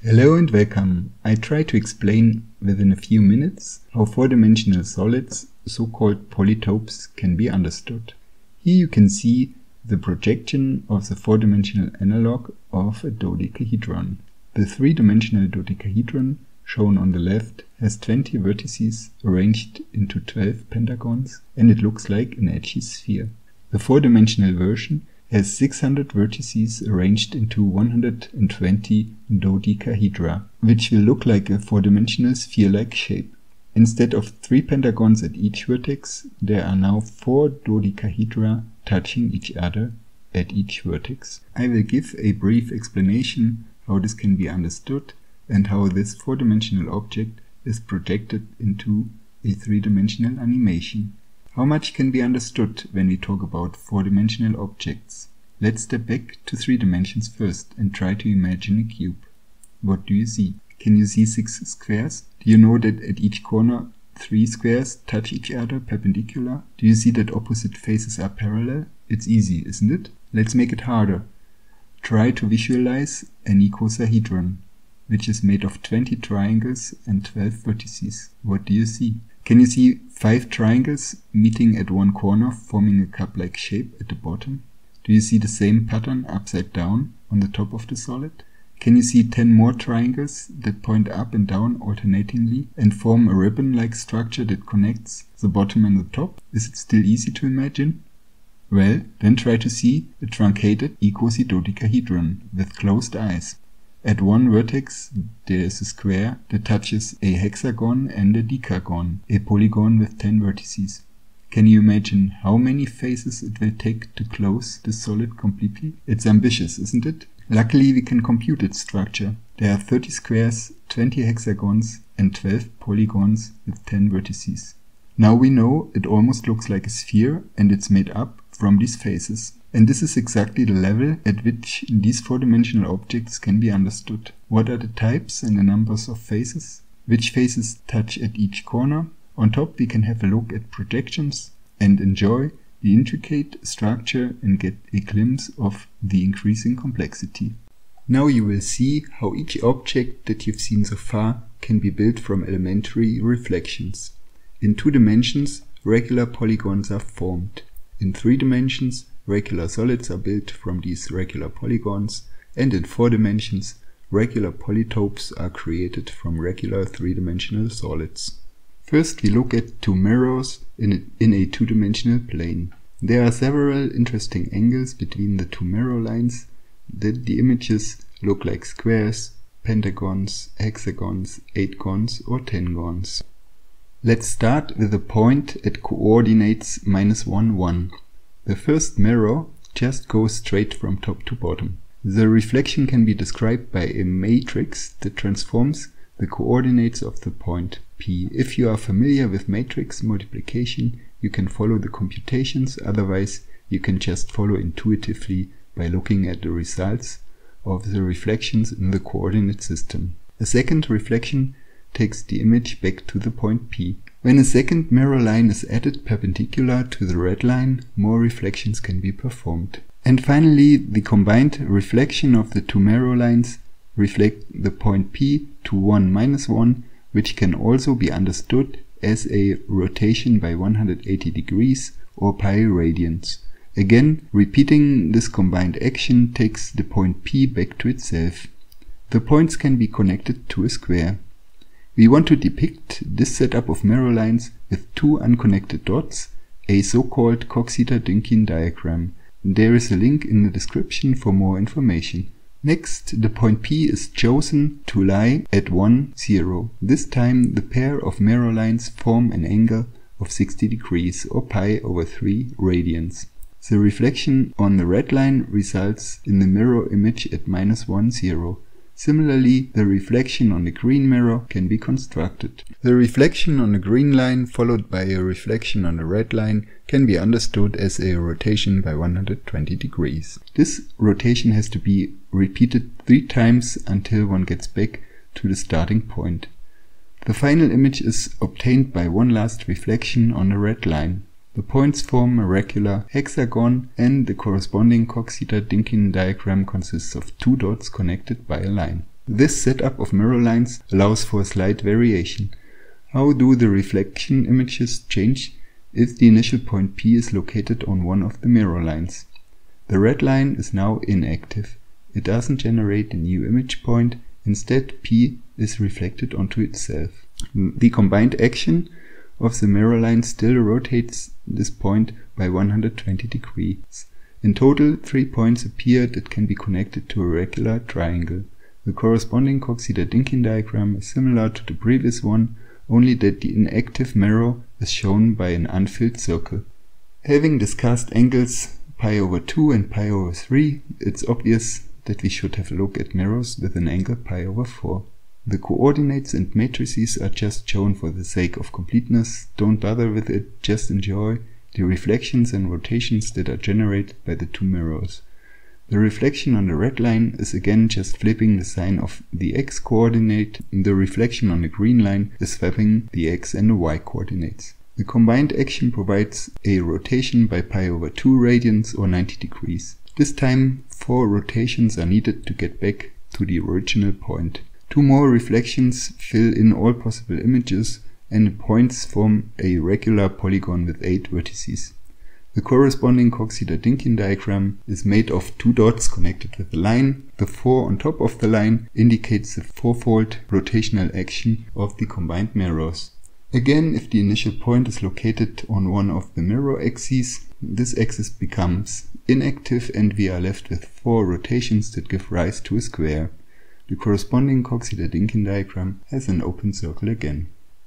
Hello and welcome. I try to explain within a few minutes how four-dimensional solids, so-called polytopes, can be understood. Here you can see the projection of the four-dimensional analog of a dodecahedron. The three-dimensional dodecahedron, shown on the left, has 20 vertices arranged into 12 pentagons, and it looks like an edgy sphere. The four-dimensional version has 600 vertices arranged into 120 dodecahedra, which will look like a four-dimensional sphere-like shape. Instead of 3 pentagons at each vertex, there are now 4 dodecahedra touching each other at each vertex. I will give a brief explanation how this can be understood and how this four-dimensional object is projected into a three-dimensional animation. How much can be understood when we talk about four-dimensional objects? Let's step back to 3 dimensions first and try to imagine a cube. What do you see? Can you see 6 squares? Do you know that at each corner 3 squares touch each other perpendicular? Do you see that opposite faces are parallel? It's easy, isn't it? Let's make it harder. Try to visualize an icosahedron, which is made of 20 triangles and 12 vertices. What do you see? Can you see 5 triangles meeting at one corner, forming a cup-like shape at the bottom? Do you see the same pattern upside down on the top of the solid? Can you see 10 more triangles that point up and down alternatingly and form a ribbon-like structure that connects the bottom and the top? Is it still easy to imagine? Well, then try to see a truncated Icosidodecahedron with closed eyes. At one vertex there is a square that touches a hexagon and a decagon, a polygon with 10 vertices. Can you imagine how many faces it will take to close the solid completely? It's ambitious, isn't it? Luckily we can compute its structure. There are 30 squares, 20 hexagons and 12 polygons with 10 vertices. Now we know it almost looks like a sphere and it's made up from these faces. And this is exactly the level at which these four-dimensional objects can be understood. What are the types and the numbers of faces? Which faces touch at each corner? On top we can have a look at projections and enjoy the intricate structure and get a glimpse of the increasing complexity. Now you will see how each object that you've seen so far can be built from elementary reflections. In 2 dimensions, regular polygons are formed. In 3 dimensions, regular solids are built from these regular polygons, and in 4 dimensions, regular polytopes are created from regular 3-dimensional solids. First we look at 2 mirrors in a 2-dimensional plane. There are several interesting angles between the 2 mirror lines that the images look like squares, pentagons, hexagons, 8gons or 10gons. Let's start with a point at coordinates -1, 1. The first mirror just goes straight from top to bottom. The reflection can be described by a matrix that transforms the coordinates of the point P. If you are familiar with matrix multiplication, you can follow the computations, otherwise you can just follow intuitively by looking at the results of the reflections in the coordinate system. A second reflection takes the image back to the point P. When a second mirror line is added perpendicular to the red line, more reflections can be performed. And finally, the combined reflection of the 2 mirror lines reflect the point P to 1 - 1, which can also be understood as a rotation by 180 degrees or pi radians. Again, repeating this combined action takes the point P back to itself. The points can be connected to a square. We want to depict this setup of mirror lines with 2 unconnected dots, a so-called Coxeter-Dynkin diagram. There is a link in the description for more information. Next, the point P is chosen to lie at 1, 0. This time the pair of mirror lines form an angle of 60 degrees or pi/3 radians. The reflection on the red line results in the mirror image at -1, 0. Similarly, the reflection on the green mirror can be constructed. The reflection on the green line followed by a reflection on the red line can be understood as a rotation by 120 degrees. This rotation has to be repeated 3 times until one gets back to the starting point. The final image is obtained by one last reflection on the red line. The points form a regular hexagon, and the corresponding Coxeter-Dynkin diagram consists of 2 dots connected by a line. This setup of mirror lines allows for a slight variation. How do the reflection images change if the initial point P is located on one of the mirror lines? The red line is now inactive. It doesn't generate a new image point. Instead, P is reflected onto itself. The combined action of the mirror line still rotates this point by 120 degrees. In total, 3 points appear that can be connected to a regular triangle. The corresponding Coxeter-Dynkin diagram is similar to the previous one, only that the inactive mirror is shown by an unfilled circle. Having discussed angles pi/2 and pi/3, it's obvious that we should have a look at mirrors with an angle pi/4. The coordinates and matrices are just shown for the sake of completeness. Don't bother with it, just enjoy the reflections and rotations that are generated by the two mirrors. The reflection on the red line is again just flipping the sign of the x coordinate. The reflection on the green line is swapping the x and the y coordinates. The combined action provides a rotation by pi/2 radians or 90 degrees. This time 4 rotations are needed to get back to the original point. 2 more reflections fill in all possible images and the points form a regular polygon with 8 vertices. The corresponding Coxeter-Dynkin diagram is made of 2 dots connected with a line. The 4 on top of the line indicates the 4-fold rotational action of the combined mirrors. Again, if the initial point is located on one of the mirror axes, this axis becomes inactive and we are left with 4 rotations that give rise to a square. The corresponding Coxeter-Dynkin diagram has an open circle again.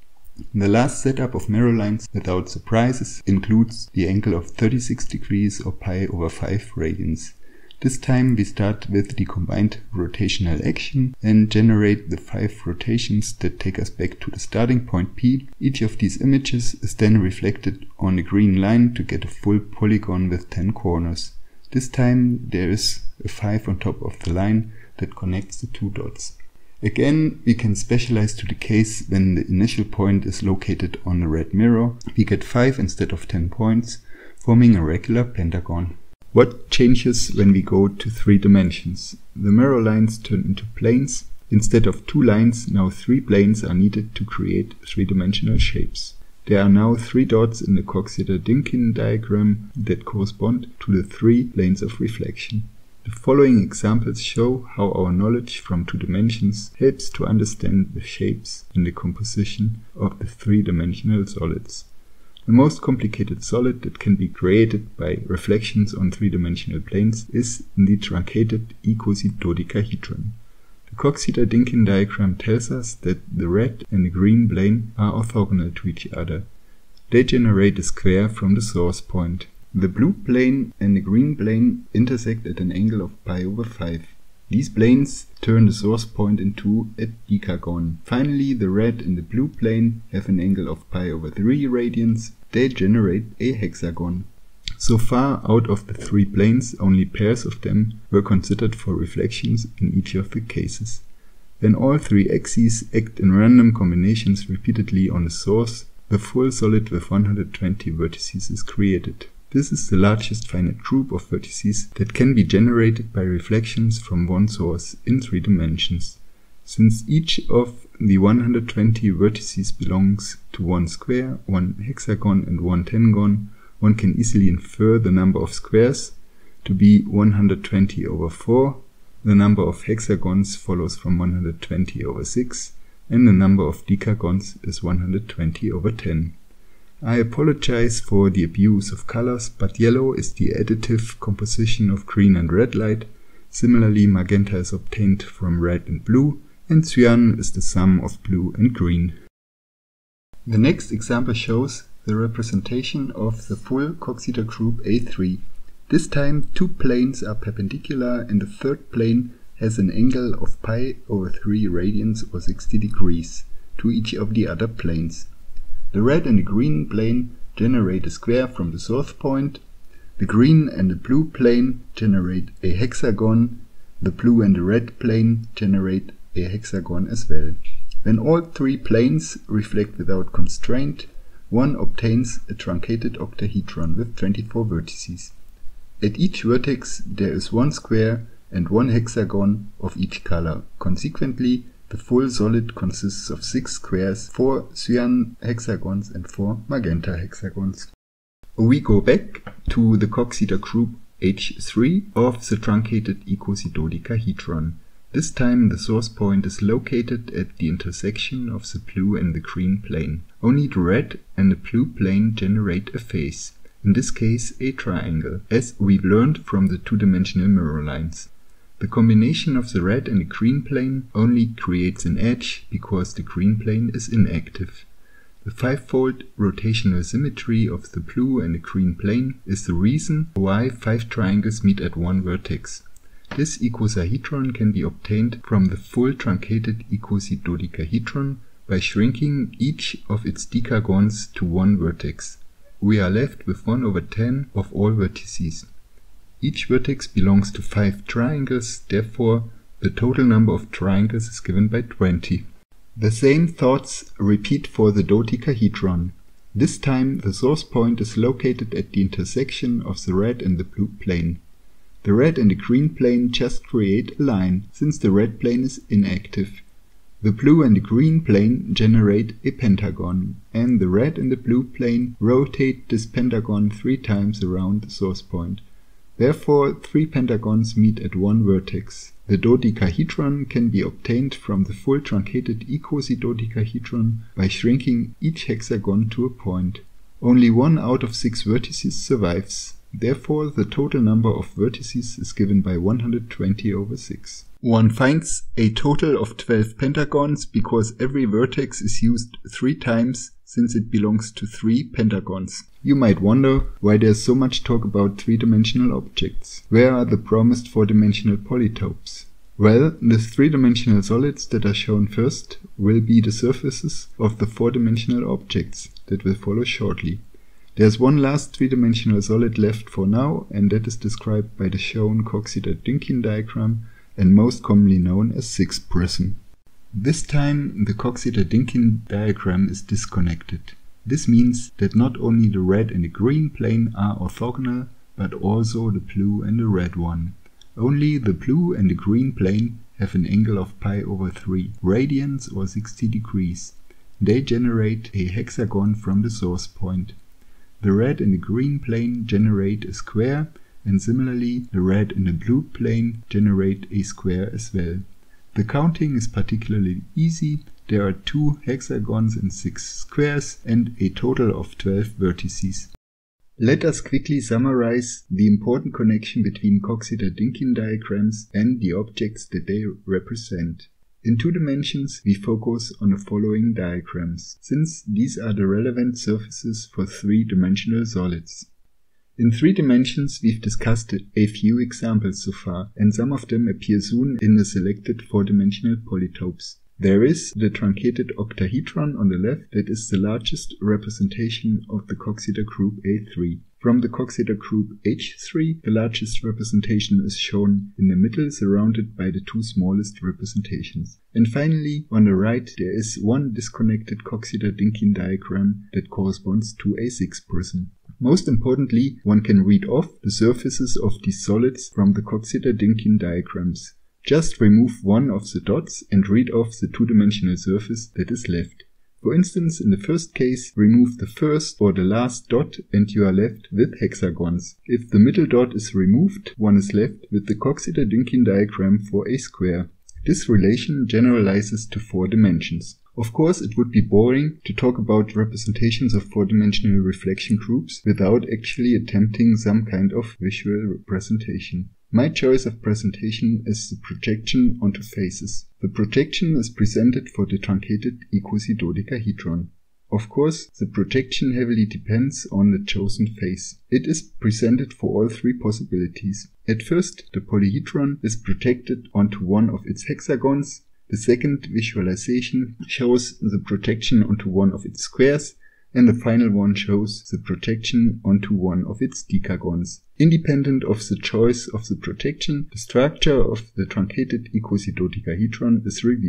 The last setup of mirror lines without surprises includes the angle of 36 degrees or pi/5 radians. This time we start with the combined rotational action and generate the 5 rotations that take us back to the starting point P. Each of these images is then reflected on the green line to get a full polygon with 10 corners. This time there is a 5 on top of the line that connects the 2 dots. Again, we can specialize to the case when the initial point is located on the red mirror. We get 5 instead of 10 points, forming a regular pentagon. What changes when we go to 3 dimensions? The mirror lines turn into planes. Instead of 2 lines, now 3 planes are needed to create 3-dimensional shapes. There are now 3 dots in the Coxeter-Dynkin diagram that correspond to the 3 planes of reflection. The following examples show how our knowledge from 2 dimensions helps to understand the shapes and the composition of the 3-dimensional solids. The most complicated solid that can be created by reflections on 3-dimensional planes is the Truncated Icosidodecahedron. The Coxeter-Dynkin diagram tells us that the red and the green plane are orthogonal to each other. They generate a square from the source point. The blue plane and the green plane intersect at an angle of pi/5. These planes turn the source point into a decagon. Finally, the red and the blue plane have an angle of pi/3 radians. They generate a hexagon. So far, out of the 3 planes, only pairs of them were considered for reflections in each of the cases. When all 3 axes act in random combinations repeatedly on the source, the full solid with 120 vertices is created. This is the largest finite group of vertices that can be generated by reflections from one source in 3 dimensions. Since each of the 120 vertices belongs to one square, one hexagon and one pentagon, one can easily infer the number of squares to be 120/4, the number of hexagons follows from 120/6, and the number of decagons is 120/10. I apologize for the abuse of colors, but yellow is the additive composition of green and red light. Similarly, magenta is obtained from red and blue, and cyan is the sum of blue and green. The next example shows the representation of the full Coxeter group A3. This time 2 planes are perpendicular and the 3rd plane has an angle of pi/3 radians or 60 degrees to each of the other planes. The red and the green plane generate a square from the source point. The green and the blue plane generate a hexagon. The blue and the red plane generate a hexagon as well. When all 3 planes reflect without constraint, one obtains a truncated octahedron with 24 vertices. At each vertex there is one square and 1 hexagon of each color. Consequently, the full solid consists of 6 squares, 4 cyan hexagons and 4 magenta hexagons. We go back to the Coxeter group H3 of the truncated Icosidodecahedron. This time the source point is located at the intersection of the blue and the green plane. Only the red and the blue plane generate a face, in this case a triangle, as we learned from the two-dimensional mirror lines. The combination of the red and the green plane only creates an edge because the green plane is inactive. The fivefold rotational symmetry of the blue and the green plane is the reason why 5 triangles meet at one vertex. This icosahedron can be obtained from the full truncated Icosidodecahedron by shrinking each of its decagons to one vertex. We are left with 1/10 of all vertices. Each vertex belongs to 5 triangles, therefore the total number of triangles is given by 20. The same thoughts repeat for the dodecahedron. This time the source point is located at the intersection of the red and the blue plane. The red and the green plane just create a line, since the red plane is inactive. The blue and the green plane generate a pentagon, and the red and the blue plane rotate this pentagon 3 times around the source point. Therefore, 3 pentagons meet at one vertex. The dodecahedron can be obtained from the full truncated Icosidodecahedron by shrinking each hexagon to a point. Only 1 out of 6 vertices survives. Therefore, the total number of vertices is given by 120/6. One finds a total of 12 pentagons because every vertex is used 3 times since it belongs to 3 pentagons. You might wonder why there's so much talk about 3-dimensional objects. Where are the promised 4-dimensional polytopes? Well, the 3-dimensional solids that are shown first will be the surfaces of the 4-dimensional objects that will follow shortly. There's one last 3-dimensional solid left for now, and that is described by the shown Coxeter-Dynkin diagram and most commonly known as 6 prism. This time the Coxeter-Dynkin diagram is disconnected. This means that not only the red and the green plane are orthogonal, but also the blue and the red one. Only the blue and the green plane have an angle of pi/3 radians or 60 degrees. They generate a hexagon from the source point. The red and the green plane generate a square, and similarly the red and the blue plane generate a square as well. The counting is particularly easy. There are 2 hexagons and 6 squares and a total of 12 vertices. Let us quickly summarize the important connection between Coxeter-Dynkin diagrams and the objects that they represent. In 2 dimensions, we focus on the following diagrams, since these are the relevant surfaces for 3-dimensional solids. In 3 dimensions, we've discussed a few examples so far, and some of them appear soon in the selected 4-dimensional polytopes. There is the Truncated Octahedron on the left, that is the largest representation of the Coxeter group A3. From the Coxeter group H3, the largest representation is shown in the middle, surrounded by the 2 smallest representations. And finally, on the right, there is one disconnected Coxeter-Dynkin diagram that corresponds to a 6 prism. Most importantly, one can read off the surfaces of these solids from the Coxeter-Dynkin diagrams. Just remove one of the dots and read off the 2-dimensional surface that is left. For instance, in the first case, remove the first or the last dot and you are left with hexagons. If the middle dot is removed, one is left with the Coxeter-Dynkin diagram for a square. This relation generalizes to 4 dimensions. Of course, it would be boring to talk about representations of 4-dimensional reflection groups without actually attempting some kind of visual representation. My choice of presentation is the projection onto faces. The projection is presented for the truncated Icosidodecahedron. Of course, the projection heavily depends on the chosen face. It is presented for all 3 possibilities. At first, the polyhedron is projected onto one of its hexagons. The second visualization shows the projection onto one of its squares, and the final one shows the projection onto one of its decagons. Independent of the choice of the projection, the structure of the truncated Icosidodecahedron is revealed.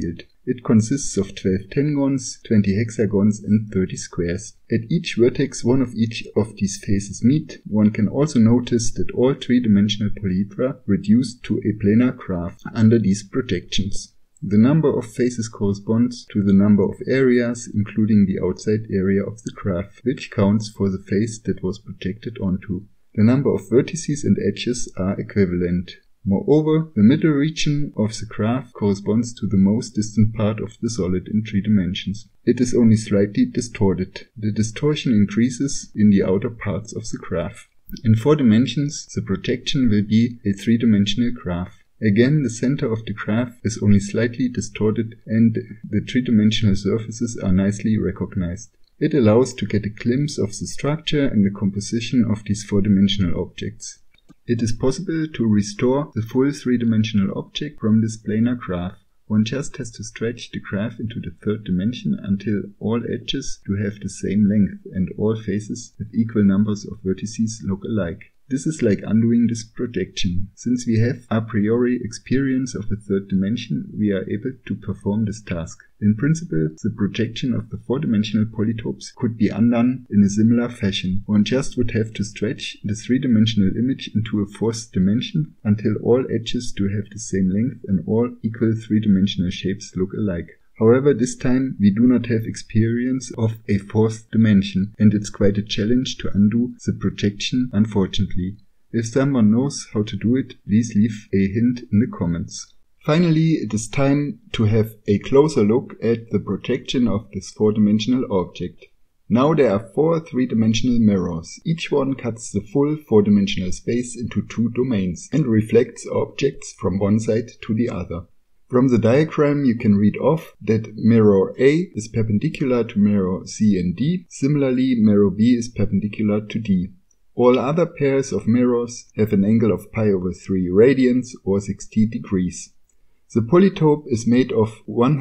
It consists of 12 pentagons, 20 hexagons and 30 squares. At each vertex one of each of these faces meet. One can also notice that all three-dimensional polyhedra reduce to a planar graph under these projections. The number of faces corresponds to the number of areas, including the outside area of the graph, which counts for the face that was projected onto. The number of vertices and edges are equivalent. Moreover, the middle region of the graph corresponds to the most distant part of the solid in 3 dimensions. It is only slightly distorted. The distortion increases in the outer parts of the graph. In 4 dimensions, the projection will be a 3-dimensional graph. Again, the center of the graph is only slightly distorted and the 3-dimensional surfaces are nicely recognized. It allows to get a glimpse of the structure and the composition of these 4-dimensional objects. It is possible to restore the full 3-dimensional object from this planar graph. One just has to stretch the graph into the 3rd dimension until all edges do have the same length and all faces with equal numbers of vertices look alike. This is like undoing this projection. Since we have a priori experience of a 3rd dimension, we are able to perform this task. In principle, the projection of the 4-dimensional polytopes could be undone in a similar fashion. One just would have to stretch the 3-dimensional image into a 4th dimension until all edges do have the same length and all equal 3-dimensional shapes look alike. However, this time we do not have experience of a 4th dimension, and it's quite a challenge to undo the projection, unfortunately. If someone knows how to do it, please leave a hint in the comments. Finally, it is time to have a closer look at the projection of this 4-dimensional object. Now there are 4 3-dimensional mirrors. Each one cuts the full 4-dimensional space into 2 domains and reflects objects from one side to the other. From the diagram you can read off that mirror A is perpendicular to mirror C and D. Similarly, mirror B is perpendicular to D. All other pairs of mirrors have an angle of pi/3 radians or 60 degrees. The polytope is made of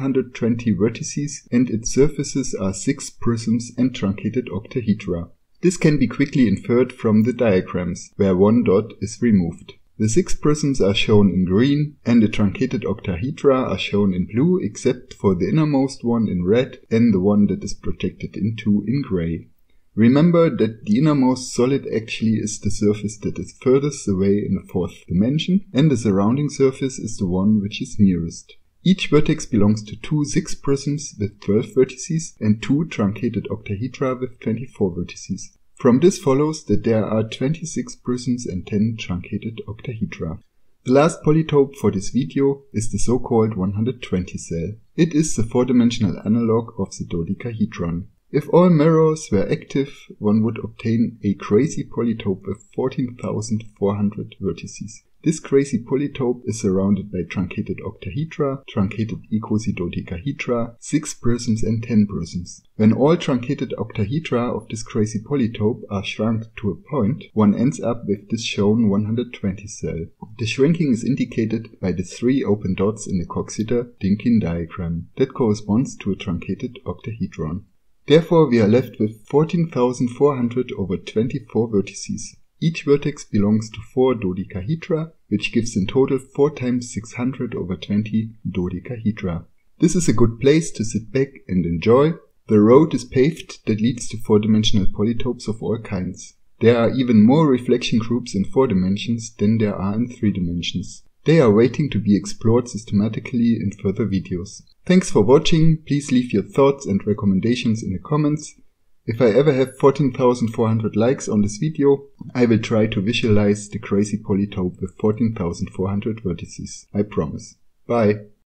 120 vertices and its surfaces are 6 prisms and truncated octahedra. This can be quickly inferred from the diagrams, where one dot is removed. The 6 prisms are shown in green and the truncated octahedra are shown in blue except for the innermost one in red and the one that is projected into in gray. Remember that the innermost solid actually is the surface that is furthest away in the 4th dimension and the surrounding surface is the one which is nearest. Each vertex belongs to 2 6 prisms with 12 vertices and 2 truncated octahedra with 24 vertices. From this follows that there are 26 prisms and 10 truncated octahedra. The last polytope for this video is the so-called 120 cell. It is the 4-dimensional analog of the dodecahedron. If all mirrors were active, one would obtain a crazy polytope with 14,400 vertices. This crazy polytope is surrounded by truncated octahedra, truncated Icosidodecahedra, 6 prisms and 10 prisms. When all truncated octahedra of this crazy polytope are shrunk to a point, one ends up with this shown 120 cell. The shrinking is indicated by the 3 open dots in the Coxeter-Dynkin diagram. That corresponds to a truncated octahedron. Therefore we are left with 14,400 over 24 vertices. Each vertex belongs to 4 dodecahedra, which gives in total 4 times 600 over 20 dodecahedra. This is a good place to sit back and enjoy. The road is paved that leads to 4-dimensional polytopes of all kinds. There are even more reflection groups in 4 dimensions than there are in 3 dimensions. They are waiting to be explored systematically in further videos. Thanks for watching. Please leave your thoughts and recommendations in the comments. If I ever have 14,400 likes on this video, I will try to visualize the crazy polytope with 14,400 vertices. I promise. Bye.